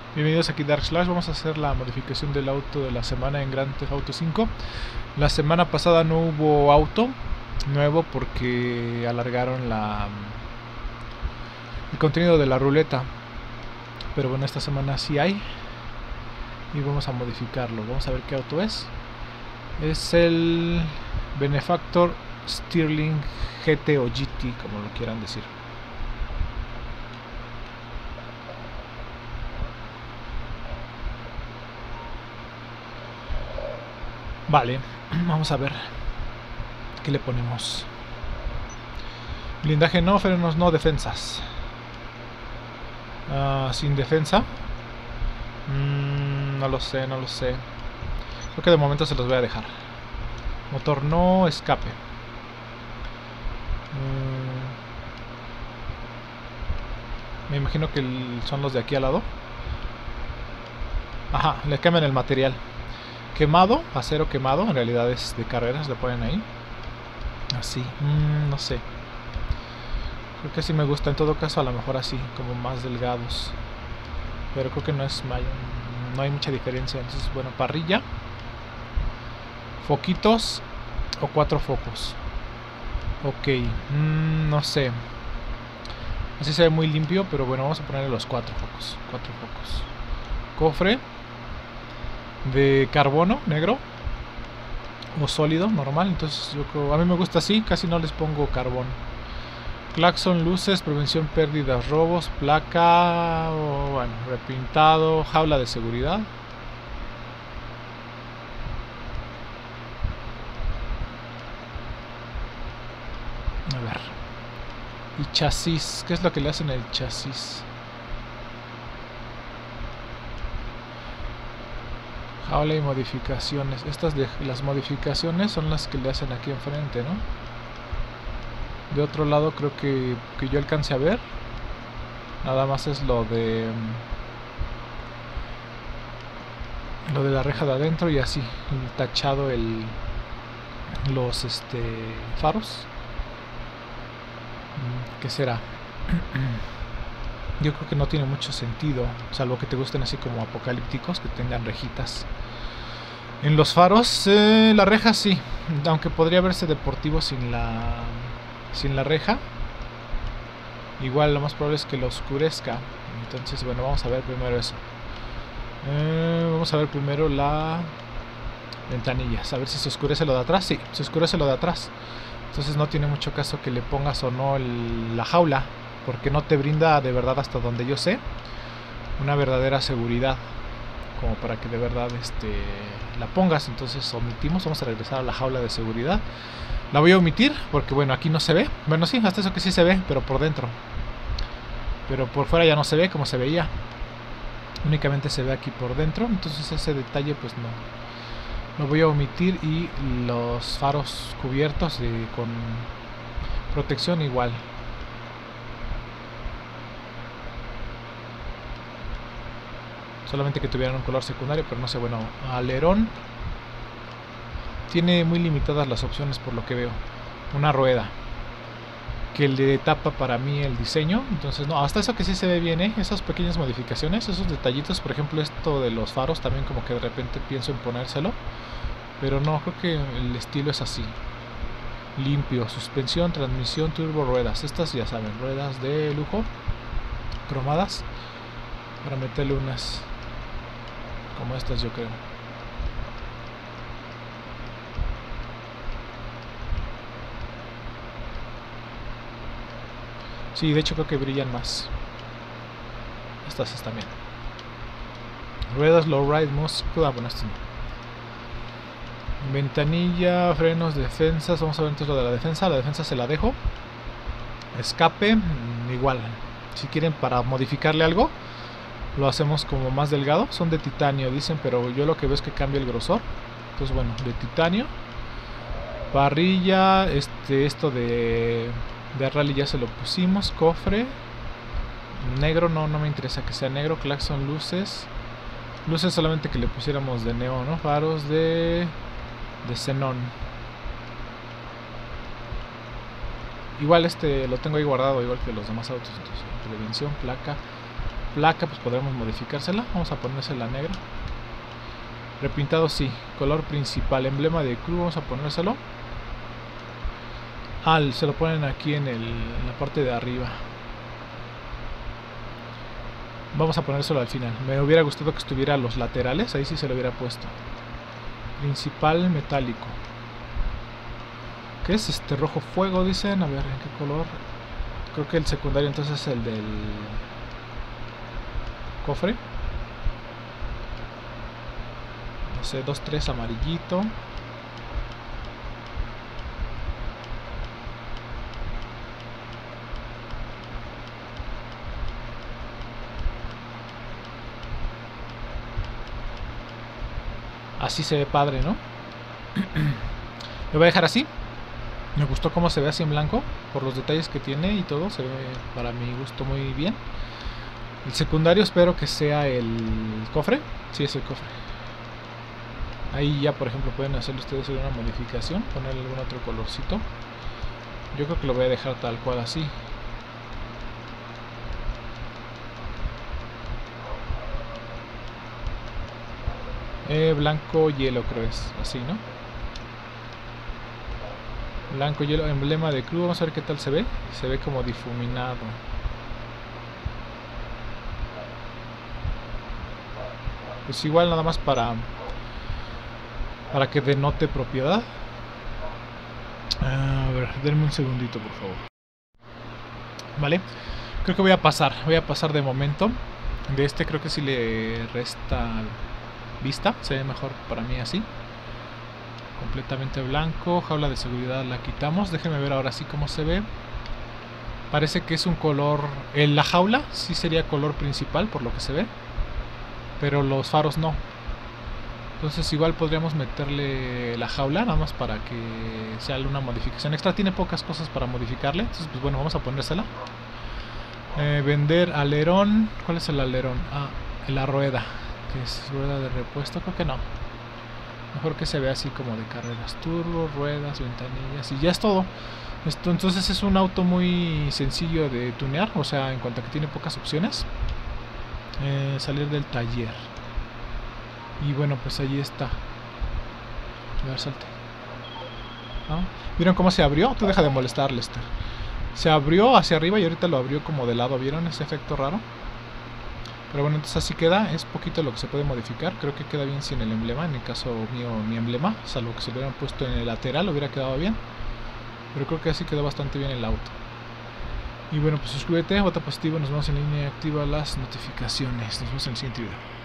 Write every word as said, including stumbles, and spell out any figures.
Bienvenidos aquí Dark Slash. Vamos a hacer la modificación del auto de la semana en Grand Theft Auto cinco. La semana pasada no hubo auto nuevo porque alargaron la el contenido de la ruleta, pero bueno, esta semana sí hay y vamos a modificarlo. Vamos a ver qué auto es. Es el Benefactor Stirling G T o G T, como lo quieran decir. Vale, vamos a ver qué le ponemos. Blindaje no, frenos no, defensas. Uh, sin defensa. Mm, no lo sé, no lo sé. Creo que de momento se los voy a dejar. Motor no, escape. Mm, me imagino que el, son los de aquí al lado. Ajá, le cambian el material. Quemado, acero quemado, en realidad es de carreras, le ponen ahí. Así, mmm, no sé. Creo que sí me gusta, en todo caso a lo mejor así, como más delgados. Pero creo que no es no hay mucha diferencia. Entonces, bueno, parrilla. Foquitos o cuatro focos. Ok, mmm, no sé. Así se ve muy limpio, pero bueno, vamos a ponerle los cuatro focos. Cuatro focos. Cofre de carbono negro o sólido normal, entonces yo creo, a mí me gusta así, casi no les pongo carbón. Claxon, luces, prevención, pérdidas, robos, placa, o, bueno, repintado, jaula de seguridad. A ver. Y chasis, ¿qué es lo que le hacen al chasis? Jaula y modificaciones. Estas de las modificaciones son las que le hacen aquí enfrente, ¿no? De otro lado creo que, que yo alcance a ver. Nada más es lo de... Lo de la reja de adentro y así. Tachado el... Los este... faros. ¿Qué será? Yo creo que no tiene mucho sentido, salvo que te gusten así como apocalípticos, que tengan rejitas. En los faros, eh, la reja sí, aunque podría verse deportivo sin la sin la reja. Igual lo más probable es que lo oscurezca. Entonces, bueno, vamos a ver primero eso. Eh, vamos a ver primero la ventanilla, a ver si se oscurece lo de atrás. Sí, se oscurece lo de atrás. Entonces no tiene mucho caso que le pongas o no el, la jaula, porque no te brinda de verdad, hasta donde yo sé, una verdadera seguridad como para que de verdad este, la pongas. Entonces omitimos, vamos a regresar a la jaula de seguridad. La voy a omitir porque bueno, aquí no se ve. Bueno, sí, hasta eso que sí se ve, pero por dentro. Pero por fuera ya no se ve como se veía. Únicamente se ve aquí por dentro. Entonces ese detalle pues no lo voy a omitir. Y los faros cubiertos eh, con protección igual. Solamente que tuvieran un color secundario, pero no sé, bueno, alerón. Tiene muy limitadas las opciones por lo que veo. Una rueda que le tapa para mí el diseño. Entonces no, hasta eso que sí se ve bien, ¿eh? Esas pequeñas modificaciones, esos detallitos. Por ejemplo, esto de los faros también como que de repente pienso en ponérselo. Pero no, creo que el estilo es así. Limpio, suspensión, transmisión, turbo, ruedas. Estas ya saben, ruedas de lujo, cromadas. Para meterle unas como estas, yo creo. Sí, de hecho creo que brillan más. Estas están bien. Ruedas, low ride, músculo. Ah, bueno, esto no. Ventanilla, frenos, defensas. Vamos a ver entonces lo de la defensa. La defensa se la dejo. Escape, igual. Si quieren para modificarle algo, lo hacemos como más delgado. Son de titanio, dicen, pero yo lo que veo es que cambia el grosor. Entonces bueno, de titanio. Parrilla, este, esto de... De rally ya se lo pusimos. Cofre negro, no, no me interesa que sea negro. Claxon, luces. Luces solamente que le pusiéramos de neón, ¿no? Faros de... De xenón. Igual este lo tengo ahí guardado, igual que los demás autos. Entonces, prevención, placa. placa pues podremos modificársela. Vamos a ponérsela negra. Repintado sí, color principal, emblema de crew, vamos a ponérselo. Ah, se lo ponen aquí en, el, en la parte de arriba. Vamos a ponérselo al final. Me hubiera gustado que estuviera a los laterales, ahí sí se lo hubiera puesto. Principal metálico. ¿Qué es este? Rojo fuego, dicen. A ver, ¿en qué color? Creo que el secundario entonces es el del cofre. No sé, dos tres amarillito. Así se ve padre, ¿no? Lo voy a dejar así. Me gustó cómo se ve así en blanco. Por los detalles que tiene y todo. Se ve para mi gusto muy bien. El secundario espero que sea el cofre. Sí, es el cofre. Ahí ya por ejemplo pueden hacerle ustedes una modificación. Ponerle algún otro colorcito. Yo creo que lo voy a dejar tal cual así. Eh, blanco hielo creo es así, ¿no? Blanco hielo, emblema de crew. Vamos a ver qué tal se ve. Se ve como difuminado. Pues igual nada más para para que denote propiedad. A ver, denme un segundito por favor. Vale, creo que voy a pasar. Voy a pasar de momento. De este creo que si le resta vista, se ve mejor para mí así. Completamente blanco. Jaula de seguridad la quitamos. Déjenme ver ahora sí cómo se ve. Parece que es un color... En la jaula sí sería color principal por lo que se ve, pero los faros no. Entonces igual podríamos meterle la jaula nada más para que sea una modificación extra. Tiene pocas cosas para modificarle. Entonces pues bueno, vamos a ponérsela. eh, Vender alerón. ¿Cuál es el alerón? Ah, la rueda, que es rueda de repuesto. Creo que no. Mejor que se vea así como de carreras. Turbo, ruedas, ventanillas y ya es todo. Esto entonces es un auto muy sencillo de tunear. O sea, en cuanto a que tiene pocas opciones. eh, Salir del taller. Y bueno, pues ahí está. A ver, salte. ¿No? ¿Vieron cómo se abrió? Tú deja de molestar, Lester. Se abrió hacia arriba y ahorita lo abrió como de lado. ¿Vieron ese efecto raro? Pero bueno, entonces así queda. Es poquito lo que se puede modificar. Creo que queda bien sin el emblema. En el caso mío, mi emblema, salvo que se lo hubieran puesto en el lateral, hubiera quedado bien. Pero creo que así quedó bastante bien el auto. Y bueno, pues suscríbete, vota positivo. Nos vemos en línea y activa las notificaciones. Nos vemos en el siguiente video.